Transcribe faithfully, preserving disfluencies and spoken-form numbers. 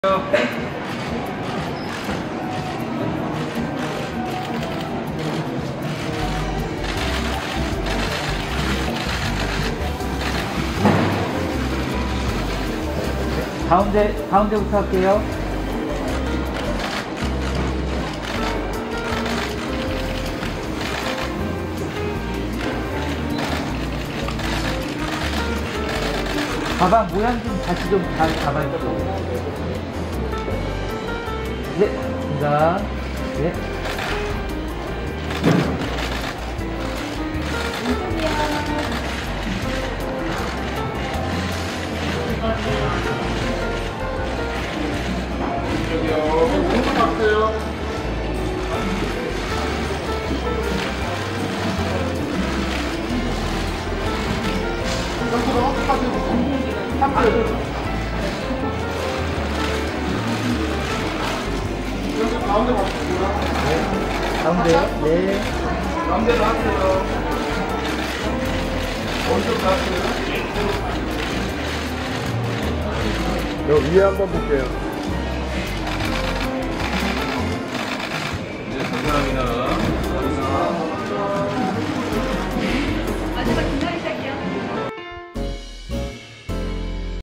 가운데, 가운데부터 할게요. 가방 모양 좀 다시 좀 잘 잡아주세요. 네, 감사합니다. 네. 저기요, 오른쪽 봤어요. 이쪽으로 하세요. 하세요. 여기 가운데 봤어요. 네. 가운데요? 네. 가운데로 하세요. 오른쪽 봤어요. 저 위에 한번 볼게요.